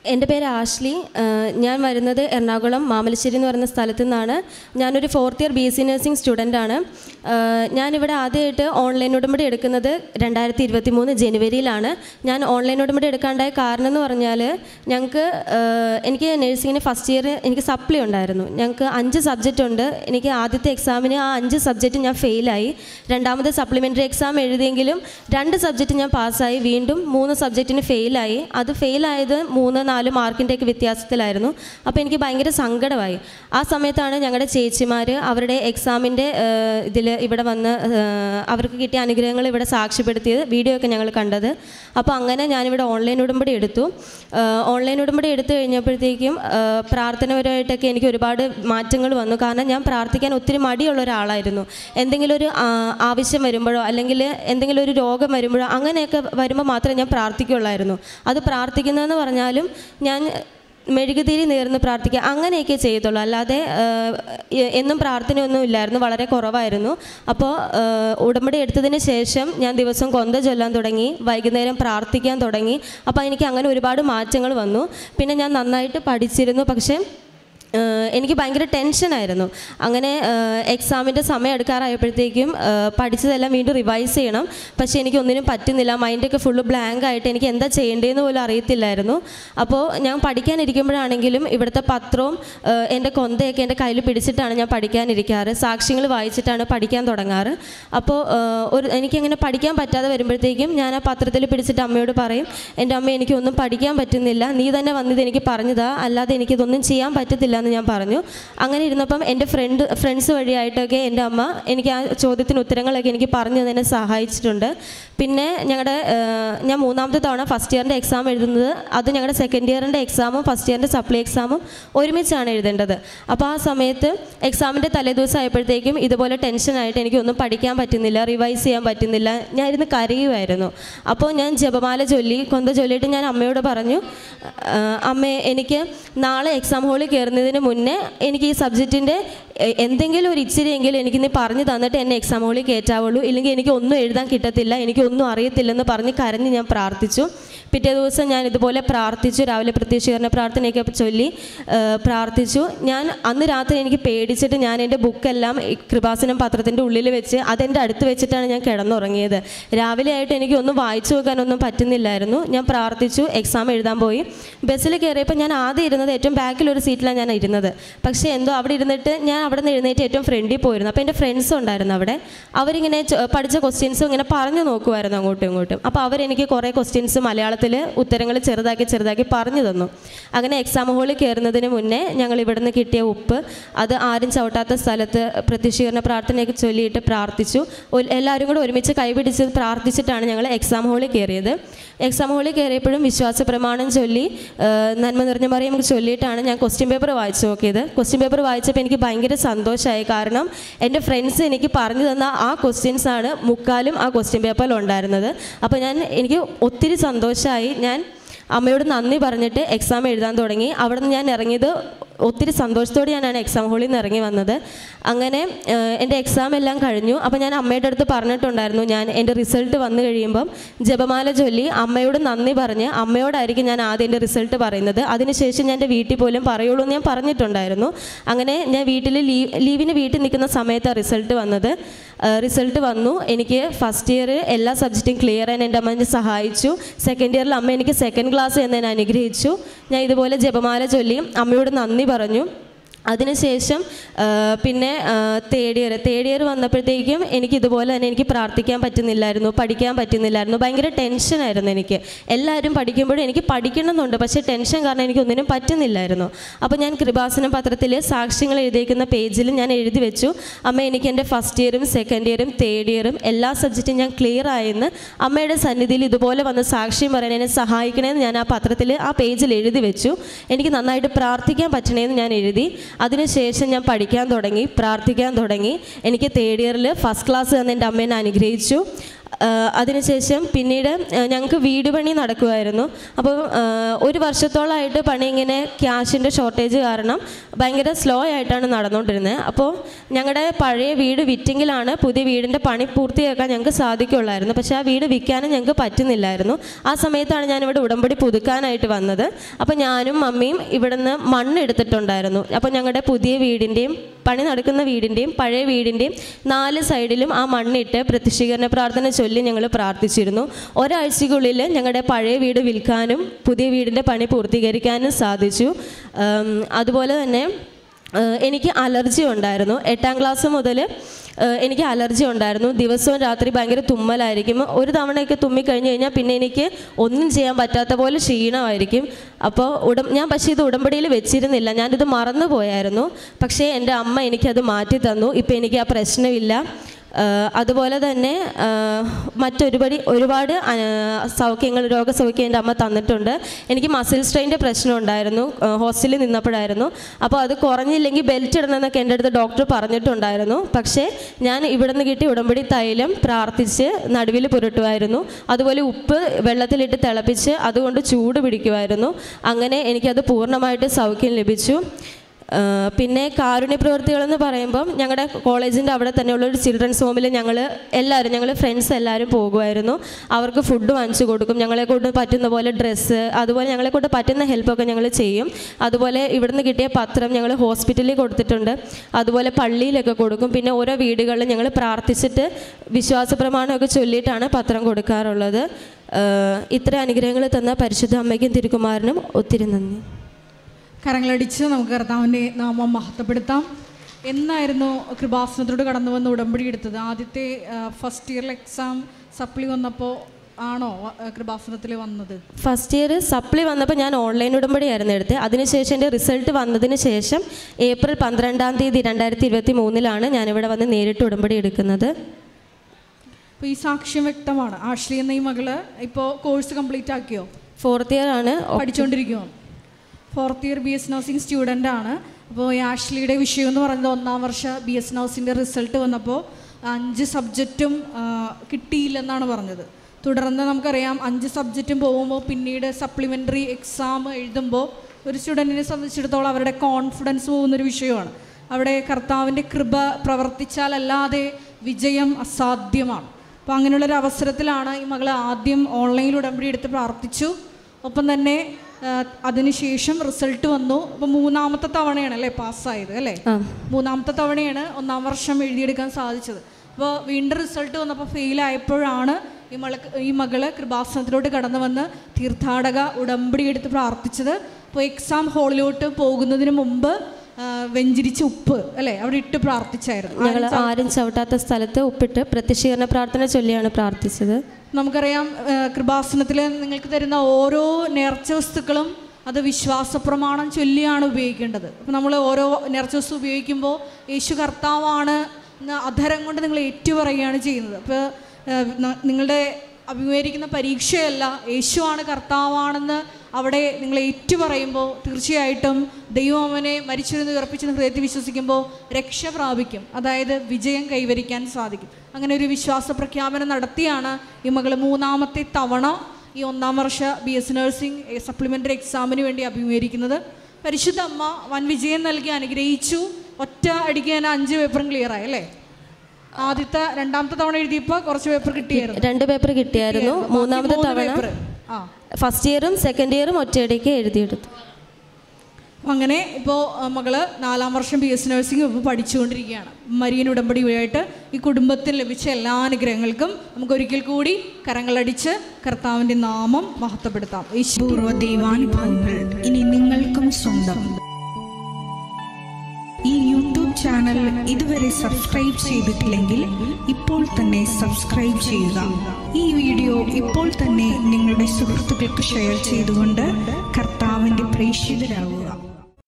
എൻ്റെ പേര് ആഷ്ലി. ഞാൻ വരുന്നത് എറണാകുളം മാമലശ്ശേരി എന്ന് പറയുന്ന സ്ഥലത്തു നിന്നാണ്. ഞാനൊരു 4th ഇയർ BSc നഴ്സിംഗ് സ്റ്റുഡൻ്റാണ്. ഞാനിവിടെ ആദ്യമായിട്ട് ഓൺലൈൻ ഉടമ്പടി എടുക്കുന്നത് 2023 ജനുവരിയിലാണ്. ഞാൻ ഓൺലൈൻ ഉടമ്പടി എടുക്കാണ്ടായ കാരണം എന്ന് പറഞ്ഞാൽ എനിക്ക് നഴ്സിങ്ങിന് ഫസ്റ്റ് ഇയർ എനിക്ക് സപ്ലി ഉണ്ടായിരുന്നു. ഞങ്ങൾക്ക് 5 സബ്ജക്റ്റ് ഉണ്ട്. എനിക്ക് ആദ്യത്തെ എക്സാമിന് ആ 5 സബ്ജക്റ്റ് ഞാൻ ഫെയിലായി. രണ്ടാമത് സപ്ലിമെൻ്ററി എക്സാം എഴുതിയെങ്കിലും 2 സബ്ജക്റ്റ് ഞാൻ പാസ്സായി. വീണ്ടും 3 സബ്ജക്റ്റിന് ഫെയിലായി. അത് ഫെയിലായത് 3-4 മാർക്കിൻ്റെയൊക്കെ വ്യത്യാസത്തിലായിരുന്നു. അപ്പോൾ എനിക്ക് ഭയങ്കര സങ്കടമായി. ആ സമയത്താണ് ഞങ്ങളുടെ ചേച്ചിമാർ അവരുടെ എക്സാമിൻ്റെ ഇവിടെ വന്ന് അവർക്ക് കിട്ടിയ അനുഗ്രഹങ്ങൾ ഇവിടെ സാക്ഷ്യപ്പെടുത്തിയത്, വീഡിയോ ഒക്കെ ഞങ്ങൾ കണ്ടത്. അപ്പോൾ അങ്ങനെ ഞാനിവിടെ ഓൺലൈൻ ഉടമ്പടി എടുത്തു. ഓൺലൈൻ ഉടമ്പടി എടുത്തു കഴിഞ്ഞപ്പോഴത്തേക്കും പ്രാർത്ഥനപരമായിട്ടൊക്കെ എനിക്ക് ഒരുപാട് മാറ്റങ്ങൾ വന്നു. കാരണം ഞാൻ പ്രാർത്ഥിക്കാൻ ഒത്തിരി മടിയുള്ള ഒരാളായിരുന്നു. എന്തെങ്കിലും ഒരു ആവശ്യം വരുമ്പോഴോ അല്ലെങ്കിൽ എന്തെങ്കിലും ഒരു രോഗം വരുമ്പോഴോ അങ്ങനെയൊക്കെ വരുമ്പോൾ മാത്രമേ ഞാൻ പ്രാർത്ഥിക്കുള്ളായിരുന്നു. അത് പ്രാർത്ഥിക്കുന്നതെന്ന് പറഞ്ഞാലും ഞാൻ മെഴുകുതിരി നേർന്ന് പ്രാർത്ഥിക്കുക അങ്ങനെയൊക്കെ ചെയ്യത്തുള്ളൂ. അല്ലാതെ എന്നും പ്രാർത്ഥനയൊന്നും ഇല്ലായിരുന്നു, വളരെ കുറവായിരുന്നു. അപ്പോൾ ഉടമ്പടി എടുത്തതിന് ശേഷം ഞാൻ ദിവസം കൊന്ത ചൊല്ലാൻ തുടങ്ങി, വൈകുന്നേരം പ്രാർത്ഥിക്കാൻ തുടങ്ങി. അപ്പോൾ എനിക്ക് അങ്ങനെ ഒരുപാട് മാറ്റങ്ങൾ വന്നു. പിന്നെ ഞാൻ നന്നായിട്ട് പഠിച്ചിരുന്നു, പക്ഷേ എനിക്ക് ഭയങ്കര ടെൻഷനായിരുന്നു. അങ്ങനെ എക്സാമിൻ്റെ സമയം എടുക്കാറായപ്പോഴത്തേക്കും പഠിച്ചതെല്ലാം വീണ്ടും റിവൈസ് ചെയ്യണം. പക്ഷേ എനിക്കൊന്നിനും പറ്റുന്നില്ല. മൈൻഡൊക്കെ ഫുള്ള് ബ്ലാങ്ക് ആയിട്ട് എനിക്ക് എന്താ ചെയ്യേണ്ടതെന്ന് പോലും അറിയത്തില്ലായിരുന്നു. അപ്പോൾ ഞാൻ പഠിക്കാനിരിക്കുമ്പോഴാണെങ്കിലും ഇവിടുത്തെ പത്രവും എൻ്റെ കൊന്തയൊക്കെ എൻ്റെ കയ്യിൽ പിടിച്ചിട്ടാണ് ഞാൻ പഠിക്കാനിരിക്കാറ്. സാക്ഷ്യങ്ങൾ വായിച്ചിട്ടാണ് പഠിക്കാൻ തുടങ്ങാറ്. അപ്പോൾ എനിക്കങ്ങനെ പഠിക്കാൻ പറ്റാതെ വരുമ്പോഴത്തേക്കും ഞാൻ ആ പത്രത്തിൽ പിടിച്ചിട്ട് അമ്മയോട് പറയും, എൻ്റെ അമ്മ എനിക്കൊന്നും പഠിക്കാൻ പറ്റുന്നില്ല, നീ തന്നെ വന്നത് എനിക്ക് പറഞ്ഞതാ, അല്ലാതെ എനിക്കിതൊന്നും ചെയ്യാൻ പറ്റത്തില്ല എന്ന് ഞാൻ പറഞ്ഞു. അങ്ങനെ ഇരുന്നപ്പം എൻ്റെ ഫ്രണ്ട്സ് വഴിയായിട്ടൊക്കെ എൻ്റെ അമ്മ എനിക്ക് ആ ചോദ്യത്തിന് ഉത്തരങ്ങളൊക്കെ എനിക്ക് പറഞ്ഞു തന്നെ സഹായിച്ചിട്ടുണ്ട്. പിന്നെ ഞാൻ 3ാമത്തെ തവണ ഫസ്റ്റ് ഇയറിൻ്റെ എക്സാം എഴുതുന്നത്, അത് ഞങ്ങളുടെ സെക്കൻഡ് ഇയറിൻ്റെ എക്സാമും ഫസ്റ്റ് ഇയറിൻ്റെ സപ്ലി എക്സാമും ഒരുമിച്ചാണ് എഴുതേണ്ടത്. അപ്പോൾ ആ സമയത്ത് എക്സാമിൻ്റെ തലേദിവസം ആയപ്പോഴത്തേക്കും ഇതുപോലെ ടെൻഷനായിട്ട് എനിക്കൊന്നും പഠിക്കാൻ പറ്റുന്നില്ല, റിവൈസ് ചെയ്യാൻ പറ്റുന്നില്ല. ഞാൻ ഇരുന്ന് കരയുമായിരുന്നു. അപ്പോൾ ഞാൻ ജപമാല ചൊല്ലി, കൊന്ത ചൊല്ലിയിട്ട് ഞാൻ അമ്മയോട് പറഞ്ഞു, അമ്മേ എനിക്ക് നാളെ എക്സാം ഹോളിൽ കയറുന്നതിന് മുന്നേ എനിക്ക് ഈ സബ്ജക്റ്റിൻ്റെ എന്തെങ്കിലും ഒരു ഇച്ചിരിയെങ്കിലും എനിക്ക് നീ പറഞ്ഞു തന്നിട്ട് എന്നെ എക്സാം ഹോളിൽ കയറ്റാവുള്ളൂ, ഇല്ലെങ്കിൽ എനിക്ക് ഒന്നും എഴുതാൻ കിട്ടത്തില്ല, എനിക്കൊന്നും അറിയത്തില്ലെന്ന് പറഞ്ഞ് കരഞ്ഞ് ഞാൻ പ്രാർത്ഥിച്ചു. പിറ്റേ ദിവസം ഞാൻ ഇതുപോലെ പ്രാർത്ഥിച്ചു, രാവിലെ പ്രത്യക്ഷീകരണ പ്രാർത്ഥനയൊക്കെ ചൊല്ലി പ്രാർത്ഥിച്ചു. ഞാൻ അന്ന് രാത്രി എനിക്ക് പേടിച്ചിട്ട് ഞാൻ എൻ്റെ ബുക്കെല്ലാം കൃപാസനം പത്രത്തിൻ്റെ ഉള്ളിൽ വെച്ച് അതെൻ്റെ അടുത്ത് വെച്ചിട്ടാണ് ഞാൻ കിടന്നുറങ്ങിയത്. രാവിലെ ആയിട്ട് എനിക്ക് ഒന്നും വായിച്ചു നോക്കാനൊന്നും പറ്റുന്നില്ലായിരുന്നു. ഞാൻ പ്രാർത്ഥിച്ചു, എക്സാം എഴുതാൻ പോയി. ബസ്സിൽ കയറിയപ്പോൾ ഞാൻ ആദ്യം ഇരുന്നത് ഏറ്റവും ബാക്കിലൊരു സീറ്റിലാണ് ഞാൻ ഇരുന്നത്. പക്ഷേ എന്തോ അവിടെ ഇരുന്നിട്ട് ഞാൻ അവിടെ നിന്ന് എഴുന്നേറ്റ് ഏറ്റവും ഫ്രണ്ടിൽ പോയിരുന്നു. അപ്പോൾ എൻ്റെ ഫ്രണ്ട്സും ഉണ്ടായിരുന്നു അവിടെ. അവരിങ്ങനെ പഠിച്ച ക്വസ്റ്റ്യൻസും ഇങ്ങനെ പറഞ്ഞു നോക്കുമായിരുന്നു അങ്ങോട്ടും ഇങ്ങോട്ടും. അപ്പോൾ അവരെനിക്ക് കുറേ ക്വസ്റ്റ്യൻസ് മലയാളത്തിൽ ഉത്തരങ്ങൾ ചെറുതാക്കി പറഞ്ഞു തന്നു. അങ്ങനെ എക്സാം ഹോളിൽ കയറുന്നതിന് മുന്നേ ഞങ്ങൾ ഇവിടുന്ന് കിട്ടിയ ഉപ്പ് അത് ആരും ചവിട്ടാത്ത സ്ഥലത്ത് പ്രത്യക്ഷീകരണ പ്രാർത്ഥനയൊക്കെ ചൊല്ലിയിട്ട് പ്രാർത്ഥിച്ചു. എല്ലാവരും കൂടെ ഒരുമിച്ച് കൈപിടിച്ച് പ്രാർത്ഥിച്ചിട്ടാണ് ഞങ്ങൾ എക്സാം ഹോളിൽ കയറിയത്. എക്സാം ഹോളിൽ കയറിയപ്പോഴും വിശ്വാസ പ്രമാണം ചൊല്ലി നന്മ നിറഞ്ഞ മറിയം നമുക്ക് ചൊല്ലിയിട്ടാണ് ഞാൻ ക്വസ്റ്റ്യൻ പേപ്പർ വായിച്ചു നോക്കിയത്. ക്വസ്റ്റ്യൻ പേപ്പർ വായിച്ചപ്പോൾ എനിക്ക് ഭയങ്കര സന്തോഷമായി. കാരണം എൻ്റെ ഫ്രണ്ട്സ് എനിക്ക് പറഞ്ഞു തന്ന ആ ക്വസ്റ്റ്യൻസാണ് മുക്കാലും ആ ക്വസ്റ്റ്യൻ പേപ്പറിൽ ഉണ്ടായിരുന്നത്. അപ്പോൾ എനിക്ക് ഒത്തിരി സന്തോഷമായി. ഞാൻ അമ്മയോട് നന്ദി പറഞ്ഞിട്ട് എക്സാം എഴുതാൻ തുടങ്ങി. അവിടെ നിന്ന് ഞാൻ ഇറങ്ങിയത് ഒത്തിരി സന്തോഷത്തോടെയാണ് എക്സാം ഹോളിൽ നിന്ന് ഇറങ്ങി വന്നത്. അങ്ങനെ എൻ്റെ എക്സാം എല്ലാം കഴിഞ്ഞു. അപ്പോൾ ഞാൻ അമ്മയുടെ അടുത്ത് പറഞ്ഞിട്ടുണ്ടായിരുന്നു, ഞാൻ എൻ്റെ റിസൾട്ട് വന്നു കഴിയുമ്പം ജപമാല ചൊല്ലി അമ്മയോട് നന്ദി പറഞ്ഞ് അമ്മയോടായിരിക്കും ഞാൻ ആദ്യം എൻ്റെ റിസൾട്ട് പറയുന്നത്, അതിനുശേഷം ഞാൻ എൻ്റെ വീട്ടിൽ പോലും പറയുള്ളൂ എന്ന് ഞാൻ പറഞ്ഞിട്ടുണ്ടായിരുന്നു. അങ്ങനെ ഞാൻ ലീവിന് വീട്ടിൽ നിൽക്കുന്ന സമയത്താണ് റിസൾട്ട് വന്നത്. റിസൾട്ട് വന്നു. എനിക്ക് ഫസ്റ്റ് ഇയർ എല്ലാ സബ്ജക്റ്റും ക്ലിയർ ചെയ്യാൻ എൻ്റെ അമ്മ എന്നെ സഹായിച്ചു. സെക്കൻഡ് ഇയറിൽ അമ്മ എനിക്ക് സെക്കൻഡ് ക്ലാസ് എന്നതിനെ അനുഗ്രഹിച്ചു. ഞാൻ ഇതുപോലെ ജപമാല ചൊല്ലി അമ്മയോട് നന്ദി പറഞ്ഞു. അതിനുശേഷം പിന്നെ തേർഡ് ഇയർ വന്നപ്പോഴത്തേക്കും എനിക്കിതുപോലെ തന്നെ എനിക്ക് പ്രാർത്ഥിക്കാൻ പറ്റുന്നില്ലായിരുന്നു, പഠിക്കാൻ പറ്റുന്നില്ലായിരുന്നു. ഭയങ്കര ടെൻഷനായിരുന്നു എനിക്ക്. എല്ലാവരും പഠിക്കുമ്പോഴും എനിക്ക് പഠിക്കണമെന്നുണ്ട്, പക്ഷേ ടെൻഷൻ കാരണം എനിക്കൊന്നിനും പറ്റുന്നില്ലായിരുന്നു. അപ്പോൾ ഞാൻ കൃപാസനം പത്രത്തിൽ സാക്ഷ്യങ്ങൾ എഴുതിയിരിക്കുന്ന പേജിൽ ഞാൻ എഴുതി വെച്ചു, അമ്മ എനിക്ക് എൻ്റെ ഫസ്റ്റ് ഇയറും സെക്കൻഡ് ഇയറും തേർഡ് ഇയറും എല്ലാ സബ്ജക്റ്റും ഞാൻ ക്ലിയർ ആയെന്ന് അമ്മയുടെ സന്നിധിയിൽ ഇതുപോലെ വന്ന് സാക്ഷ്യം പറയാൻ എന്നെ സഹായിക്കണമെന്ന് ഞാൻ ആ പത്രത്തിൽ ആ പേജിൽ എഴുതി വെച്ചു. എനിക്ക് നന്നായിട്ട് പ്രാർത്ഥിക്കാൻ പറ്റണമെന്ന് ഞാൻ എഴുതി. അതിനുശേഷം ഞാൻ പഠിക്കാൻ തുടങ്ങി, പ്രാർത്ഥിക്കാൻ തുടങ്ങി. എനിക്ക് തേർഡ് ഇയറിൽ ഫസ്റ്റ് ക്ലാസ് തന്ന് എൻ്റെ അമ്മേനെ അനുഗ്രഹിച്ചു. അതിനുശേഷം പിന്നീട് ഞങ്ങൾക്ക് വീട് പണി നടക്കുമായിരുന്നു. അപ്പോൾ ഒരു വർഷത്തോളമായിട്ട് പണി ഇങ്ങനെ ക്യാഷിൻ്റെ ഷോർട്ടേജ് കാരണം ഭയങ്കര സ്ലോ ആയിട്ടാണ് നടന്നുകൊണ്ടിരുന്നത്. അപ്പോൾ ഞങ്ങളുടെ പഴയ വീട് വിറ്റെങ്കിലാണ് പുതിയ വീടിൻ്റെ പണി പൂർത്തിയാക്കാൻ ഞങ്ങൾക്ക് സാധിക്കുള്ളായിരുന്നു. പക്ഷേ ആ വീട് വിൽക്കാനും ഞങ്ങൾക്ക് പറ്റുന്നില്ലായിരുന്നു. ആ സമയത്താണ് ഞാനിവിടെ ഉടമ്പടി പുതുക്കാനായിട്ട് വന്നത്. അപ്പോൾ ഞാനും മമ്മിയും ഇവിടുന്ന് മണ്ണ് എടുത്തിട്ടുണ്ടായിരുന്നു. അപ്പോൾ ഞങ്ങളുടെ പുതിയ വീടിൻ്റെയും പണി നടക്കുന്ന വീടിൻ്റെയും പഴയ വീടിൻ്റെയും 4 സൈഡിലും ആ മണ്ണിട്ട് പ്രത്യക്ഷീകരണ പ്രാർത്ഥന ചൊല്ലി ഞങ്ങൾ പ്രാർത്ഥിച്ചിരുന്നു. ഒരാഴ്ചയ്ക്കുള്ളിൽ ഞങ്ങളുടെ പഴയ വീട് വിൽക്കാനും പുതിയ വീടിൻ്റെ പണി പൂർത്തീകരിക്കാനും സാധിച്ചു. അതുപോലെ തന്നെ എനിക്ക് അലർജി ഉണ്ടായിരുന്നു. 8ാം ക്ലാസ് മുതൽ എനിക്ക് അലർജി ഉണ്ടായിരുന്നു. ദിവസവും രാത്രി ഭയങ്കര തുമ്മലായിരിക്കും. ഒരു തവണയൊക്കെ തുമ്മിക്കഴിഞ്ഞ് കഴിഞ്ഞാൽ പിന്നെ എനിക്ക് ഒന്നും ചെയ്യാൻ പറ്റാത്ത പോലെ ക്ഷീണമായിരിക്കും. അപ്പോൾ പക്ഷേ ഇത് ഉടമ്പടിയിൽ വെച്ചിരുന്നില്ല, ഞാനിത് മറന്നു പോയായിരുന്നു. പക്ഷേ എൻ്റെ അമ്മ എനിക്കത് മാറ്റി തന്നു. ഇപ്പോൾ എനിക്ക് ആ പ്രശ്നമില്ല. അതുപോലെ തന്നെ ഒരുപാട് സൗഖ്യങ്ങൾ, രോഗസൗഖ്യം എൻ്റെ അമ്മ തന്നിട്ടുണ്ട്. എനിക്ക് മസിൽ സ്ട്രെയിൻ്റെ പ്രശ്നം ഉണ്ടായിരുന്നു ഹോസ്റ്റലിൽ നിന്നപ്പോഴായിരുന്നു. അപ്പോൾ അത് കുറഞ്ഞില്ലെങ്കിൽ ബെൽറ്റ് ഇടണമെന്നൊക്കെ എൻ്റെ അടുത്ത് ഡോക്ടർ പറഞ്ഞിട്ടുണ്ടായിരുന്നു. പക്ഷേ ഞാൻ ഇവിടെ നിന്ന് കിട്ടി ഉടമ്പടി തൈലം പ്രാർത്ഥിച്ച് നടുവിൽ പുരട്ടുമായിരുന്നു. അതുപോലെ ഉപ്പ് വെള്ളത്തിലിട്ട് തിളപ്പിച്ച് അതുകൊണ്ട് ചൂട് പിടിക്കുമായിരുന്നു. അങ്ങനെ എനിക്കത് പൂർണ്ണമായിട്ട് സൗഖ്യം ലഭിച്ചു. പിന്നെ കാരുണ്യ പ്രവൃത്തികളെന്ന് പറയുമ്പം ഞങ്ങളുടെ കോളേജിൻ്റെ അവിടെ തന്നെയുള്ളൊരു ചിൽഡ്രൻസ് ഹോമിൽ ഞങ്ങൾ ഫ്രണ്ട്സ് എല്ലാവരും പോകുമായിരുന്നു. അവർക്ക് ഫുഡ് വാങ്ങിച്ചു കൊടുക്കും. ഞങ്ങളെക്കൊണ്ട് പറ്റുന്ന പോലെ ഡ്രസ്സ്, അതുപോലെ ഞങ്ങളെക്കൊണ്ട് പറ്റുന്ന ഹെൽപ്പൊക്കെ ഞങ്ങൾ ചെയ്യും. അതുപോലെ ഇവിടുന്ന് കിട്ടിയ പത്രം ഞങ്ങൾ ഹോസ്പിറ്റലിൽ കൊടുത്തിട്ടുണ്ട്. അതുപോലെ പള്ളിയിലൊക്കെ കൊടുക്കും. പിന്നെ ഓരോ വീടുകളിൽ ഞങ്ങൾ പ്രാർത്ഥിച്ചിട്ട് വിശ്വാസപ്രമാണമൊക്കെ ചൊല്ലിയിട്ടാണ് പത്രം കൊടുക്കാറുള്ളത്. ഇത്ര അനുഗ്രഹങ്ങൾ തന്ന പരിശുദ്ധ അമ്മയ്ക്കും തിരുക്കുമാരനും ഒത്തിരി നന്ദി. കരങ്ങളടിച്ച് നമുക്ക് കർത്താവിൻ്റെ നാമം മഹത്വപ്പെടുത്താം. എന്നായിരുന്നു കൃപാസനത്തോട് കടന്നു വന്ന് ഉടമ്പടി എടുത്തത്? ആദ്യത്തെ ഫസ്റ്റ് ഇയറിൽ എക്സാം സപ്ലി വന്നപ്പോൾ ആണോ കൃപാസനത്തിൽ വന്നത്? ഫസ്റ്റ് ഇയർ സപ്ലി വന്നപ്പോൾ ഞാൻ ഓൺലൈൻ ഉടമ്പടിയായിരുന്നു എടുത്തത്. അതിനുശേഷം എൻ്റെ റിസൾട്ട് വന്നതിന് ശേഷം ഏപ്രിൽ 12-ാം തീയതി 2023 ഞാനിവിടെ വന്ന് നേരിട്ട് ഉടമ്പടി എടുക്കുന്നത്. അപ്പോൾ ഈ സാക്ഷ്യം വ്യക്തമാണ്. ആഷ്ലി എന്ന ഈ മകള് ഇപ്പോൾ കോഴ്സ് കംപ്ലീറ്റ് ആക്കിയോ? 4th ഇയർ ആണ് പഠിച്ചുകൊണ്ടിരിക്കുമോ? 4th year BS nursing student ആണ്. അപ്പോൾ ഈ ആഷ്ലിയുടെ വിഷയം എന്ന് പറയുന്നത് 1ാം വർഷ BS നഴ്സിൻ്റെ റിസൾട്ട് വന്നപ്പോൾ 5 സബ്ജക്റ്റും കിട്ടിയില്ലെന്നാണ് പറഞ്ഞത്. തുടർന്ന് നമുക്കറിയാം 5 സബ്ജക്റ്റും പോകുമ്പോൾ പിന്നീട് സപ്ലിമെൻ്ററി എക്സാം എഴുതുമ്പോൾ ഒരു സ്റ്റുഡൻറ്റിനെ സംബന്ധിച്ചിടത്തോളം അവരുടെ കോൺഫിഡൻസ് പോകുന്നൊരു വിഷയമാണ്. അവിടെ കർത്താവിൻ്റെ കൃപ പ്രവർത്തിച്ചാലല്ലാതെ വിജയം അസാധ്യമാണ്. അപ്പോൾ അങ്ങനെയുള്ളൊരു അവസരത്തിലാണ് ഈ മകൾ ആദ്യം ഓൺലൈനിൽ ഉടമ്പടി എടുത്ത് പ്രാർത്ഥിച്ചു. ഒപ്പം തന്നെ അതിനുശേഷം റിസൾട്ട് വന്നു. അപ്പോൾ 3ാമത്തെ തവണയാണ് അല്ലേ പാസ്സായത് അല്ലേ? 3ാമത്തെ തവണയാണ് 1ാം വർഷം എഴുതിയെടുക്കാൻ സാധിച്ചത്. അപ്പോൾ വീണ്ടും റിസൾട്ട് വന്നപ്പോൾ ഫെയിലായപ്പോഴാണ് ഈ മകള് കൃപാസനത്തിലോട്ട് കടന്നു വന്ന് തീർത്ഥാടക ഉടമ്പടി എടുത്ത് പ്രാർത്ഥിച്ചത്. അപ്പോൾ എക്സാം ഹാളിലോട്ട് പോകുന്നതിന് മുമ്പ് വെഞ്ചിരിച്ച ഉപ്പ് അല്ലേ അവിടെ ഇട്ട് പ്രാർത്ഥിച്ചായിരുന്നു. ഞങ്ങൾ ആരും ചവിട്ടാത്ത സ്ഥലത്ത് ഉപ്പിട്ട് പ്രത്യക്ഷീകരണ പ്രാർത്ഥന ചൊല്ലിയാണ് പ്രാർത്ഥിച്ചത്. നമുക്കറിയാം കൃപാസനത്തിൽ നിങ്ങൾക്ക് തരുന്ന ഓരോ നേർച്ച വസ്തുക്കളും അത് വിശ്വാസപ്രമാണം ചൊല്ലിയാണ് ഉപയോഗിക്കേണ്ടത്. അപ്പോൾ നമ്മൾ ഓരോ നേർച്ച വസ്തു ഉപയോഗിക്കുമ്പോൾ യേശു കർത്താവാണ് അധരം കൊണ്ട് നിങ്ങൾ ഏറ്റുപറയുകയാണ് ചെയ്യുന്നത്. അപ്പോൾ നിങ്ങളുടെ അഭിമുഖീകരിക്കുന്ന പരീക്ഷയല്ല, യേശുവാണ് കർത്താവാണെന്ന് അവിടെ നിങ്ങൾ ഏറ്റുപറയുമ്പോൾ തീർച്ചയായിട്ടും ദൈവം അവനെ മരിച്ചിരുന്ന് ഉയർപ്പിച്ചെന്ന് ഹൃദയത്തിൽ വിശ്വസിക്കുമ്പോൾ രക്ഷ പ്രാപിക്കും, അതായത് വിജയം കൈവരിക്കാൻ സാധിക്കും. അങ്ങനെ ഒരു വിശ്വാസ പ്രഖ്യാപനം നടത്തിയാണ് ഈ മകൾ 3ാമത്തെ തവണ ഈ 1ാം വർഷ BS നഴ്സിംഗ് സപ്ലിമെൻ്ററി എക്സാമിന് വേണ്ടി അഭിമുഖീകരിക്കുന്നത്. പരിശുദ്ധ അമ്മ വൻ വിജയം നൽകി അനുഗ്രഹിച്ചു. ഒറ്റ അടിക്ക് തന്നെ 5 പേപ്പറും ക്ലിയറായി അല്ലേ? ആദ്യത്തെ 2ാമത്തെ തവണ എഴുതിയപ്പോൾ കുറച്ച് പേപ്പർ കിട്ടിയായിരുന്നു, 2 പേപ്പർ കിട്ടിയായിരുന്നു. 3ാമത്തെ തവണ ഫസ്റ്റ് ഇയറും സെക്കൻഡ് ഇയറും ഒറ്റയടിക്ക് എഴുതിയെടുത്തു. അങ്ങനെ ഇപ്പോൾ മകള് 4ാം വർഷം BS നഴ്സിംഗ് ഇപ്പോൾ പഠിച്ചുകൊണ്ടിരിക്കുകയാണ്. മരിയൻ ഉടമ്പടി വഴിയായിട്ട് ഈ കുടുംബത്തിന് ലഭിച്ച എല്ലാ അനുഗ്രഹങ്ങൾക്കും നമുക്ക് ഒരിക്കൽ കൂടി കരങ്ങളടിച്ച് കർത്താവിൻ്റെ നാമം മഹത്വപ്പെടുത്താം. പൂർവ്വ ദൈവാനുഭവങ്ങൾ ഇനി നിങ്ങൾക്കും സ്വന്തം. ഈ യൂട്യൂബ് ചാനൽ ഇതുവരെ സബ്സ്ക്രൈബ് ചെയ്തിട്ടില്ലെങ്കിൽ ഇപ്പോൾ തന്നെ സബ്സ്ക്രൈബ് ചെയ്യുക. ഈ വീഡിയോ ഇപ്പോൾ തന്നെ നിങ്ങളുടെ സുഹൃത്തുക്കൾക്ക് ഷെയർ ചെയ്തുകൊണ്ട് കർത്താവിൻ്റെ പ്രേക്ഷിതരാകുക.